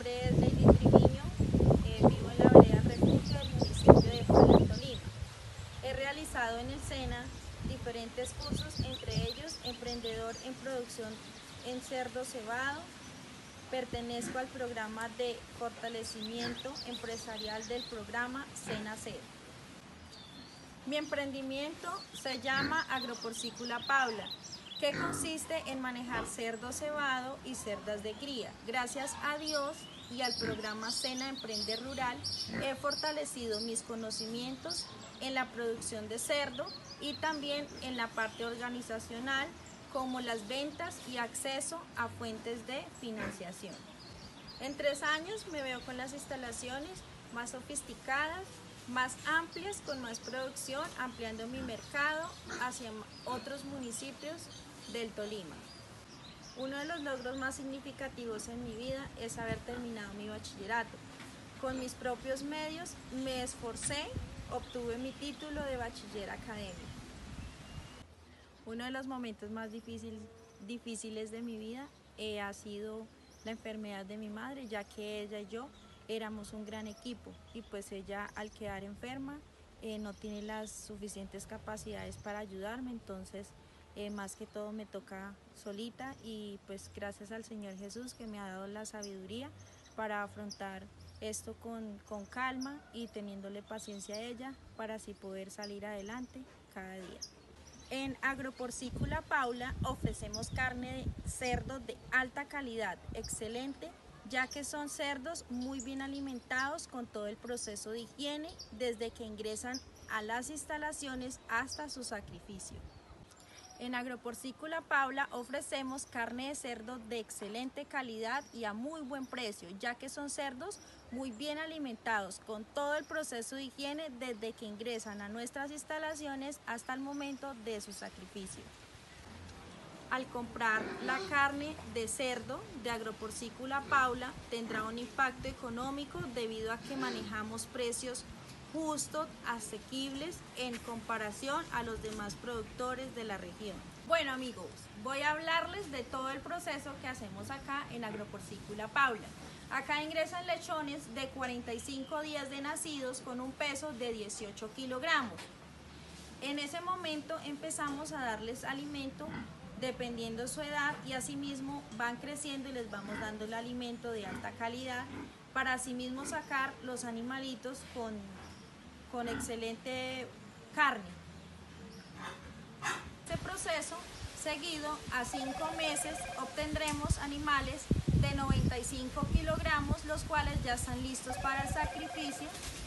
nombre es Lady Triviño, vivo en la vereda Refugio del municipio de Pala, Tolima. He realizado en el SENA diferentes cursos, entre ellos Emprendedor en Producción en Cerdo Cebado. Pertenezco al programa de fortalecimiento empresarial del programa SENA Cero. Mi emprendimiento se llama Agroporcícola Paula, que consiste en manejar cerdo cebado y cerdas de cría. Gracias a Dios y al programa SENA Emprende Rural he fortalecido mis conocimientos en la producción de cerdo y también en la parte organizacional, como las ventas y acceso a fuentes de financiación. En 3 años me veo con las instalaciones más sofisticadas, más amplias, con más producción, ampliando mi mercado hacia otros municipios del Tolima. Uno de los logros más significativos en mi vida es haber terminado mi bachillerato. Con mis propios medios me esforcé, obtuve mi título de bachiller académico. Uno de los momentos más difíciles de mi vida ha sido la enfermedad de mi madre, ya que ella y yo éramos un gran equipo y pues ella, al quedar enferma, no tiene las suficientes capacidades para ayudarme, entonces más que todo me toca solita, y pues gracias al Señor Jesús, que me ha dado la sabiduría para afrontar esto con calma y teniéndole paciencia a ella, para así poder salir adelante cada día. En Agroporcícola Paula ofrecemos carne de cerdo de alta calidad, excelente, ya que son cerdos muy bien alimentados con todo el proceso de higiene desde que ingresan a las instalaciones hasta su sacrificio. En Agroporcícola Paula ofrecemos carne de cerdo de excelente calidad y a muy buen precio, ya que son cerdos muy bien alimentados con todo el proceso de higiene desde que ingresan a nuestras instalaciones hasta el momento de su sacrificio. Al comprar la carne de cerdo de Agroporcícola Paula tendrá un impacto económico debido a que manejamos precios justos, asequibles en comparación a los demás productores de la región. Bueno amigos, voy a hablarles de todo el proceso que hacemos acá en Agroporcícola Paula. Acá ingresan lechones de 45 días de nacidos con un peso de 18 kilogramos. En ese momento empezamos a darles alimento dependiendo su edad, y asimismo van creciendo y les vamos dando el alimento de alta calidad para asimismo sacar los animalitos con excelente carne. Este proceso seguido, a 5 meses obtendremos animales de 95 kilogramos, los cuales ya están listos para el sacrificio